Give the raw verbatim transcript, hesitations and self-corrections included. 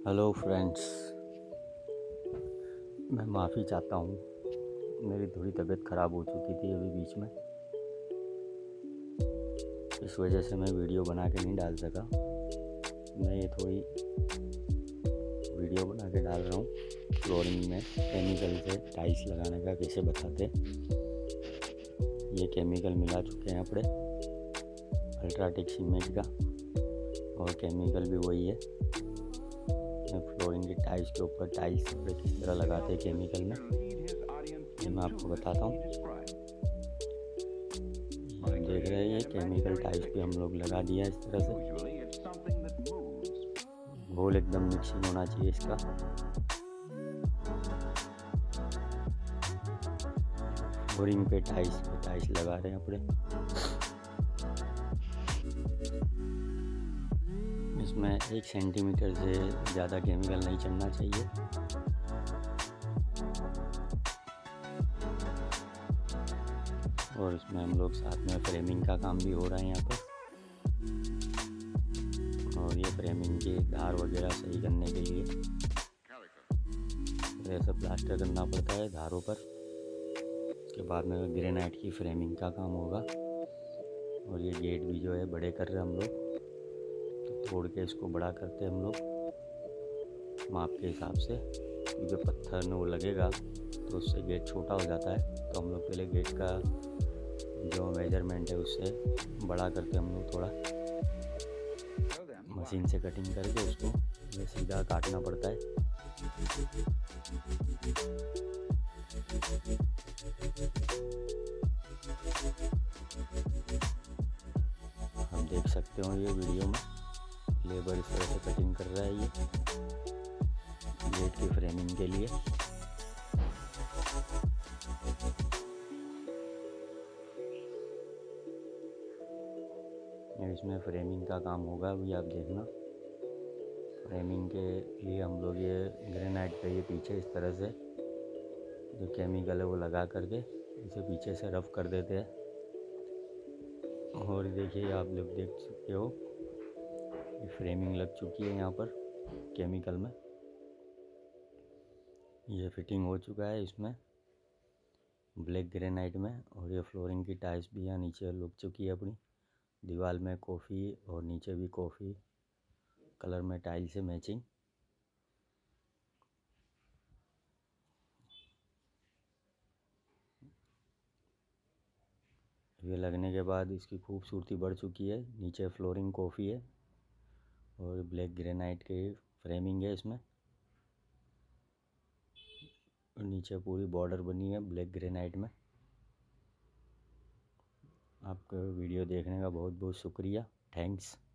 Hello friends, मैं माफ़ी चाहता हूँ। मेरी थोड़ी तबीयत ख़राब हो चुकी थी अभी बीच में, इस वजह से मैं वीडियो बना के नहीं डाल सका। मैं ये थोड़ी वीडियो बना के डाल रहा हूँ फ्लोरिंग में केमिकल से टाइल्स लगाने का कैसे बताते। ये केमिकल मिला चुके हैं अपने अल्ट्राटेक सीमेंट का, और केमिकल भी वही है। फ्लोरिंग की टाइल्स के ऊपर टाइल्स पे किस तरह लगाते हैं केमिकल में, ये मैं आपको बताता हूँ। देख रहे हैं, ये केमिकल टाइल्स पे हम लोग लगा दिया इस तरह से। घोल एकदम मिक्सिंग होना चाहिए इसका। फ्लोरिंग पे टाइल्स पे टाइल्स लगा रहे हैं अपने। इसमें एक सेंटीमीटर से ज़्यादा केमिकल नहीं चढ़ना चाहिए। और इसमें हम लोग साथ में फ्रेमिंग का काम भी हो रहा है यहाँ पर। और ये फ्रेमिंग की धार वगैरह सही करने के लिए ऐसा प्लास्टर करना पड़ता है धारों पर। उसके बाद में ग्रेनाइट की फ्रेमिंग का काम होगा। और ये गेट भी जो है बड़े कर रहे हैं हम लोग, तो तोड़ के इसको बड़ा करते हैं हम लोग माप के हिसाब से, क्योंकि पत्थर में वो लगेगा तो उससे गेट छोटा हो जाता है। तो हम लोग पहले गेट का जो मेजरमेंट है उससे बड़ा करते हैं हम लोग। थोड़ा मशीन से कटिंग करके उसको ये सीधा काटना पड़ता है। हम देख सकते हो ये वीडियो में लेबर इस तरह से कटिंग कर रहा है ये गेट की फ्रेमिंग के लिए। इसमें फ्रेमिंग का काम होगा, अभी आप देखना। फ्रेमिंग के लिए हम लोग ये ग्रेनाइट पे ये पीछे इस तरह से जो केमिकल है वो लगा करके इसे पीछे से रफ कर देते हैं। और देखिए, आप लोग देख सकते हो ये फ्रेमिंग लग चुकी है यहाँ पर केमिकल में। ये फिटिंग हो चुका है इसमें ब्लैक ग्रेनाइट में। और ये फ्लोरिंग की टाइल्स भी यहाँ नीचे लग चुकी है अपनी दीवार में कॉफ़ी, और नीचे भी कॉफ़ी कलर में टाइल से मैचिंग। ये लगने के बाद इसकी खूबसूरती बढ़ चुकी है। नीचे फ्लोरिंग कॉफ़ी है और ब्लैक ग्रेनाइट की फ्रेमिंग है इसमें। और नीचे पूरी बॉर्डर बनी है ब्लैक ग्रेनाइट में। आपको वीडियो देखने का बहुत बहुत शुक्रिया। थैंक्स।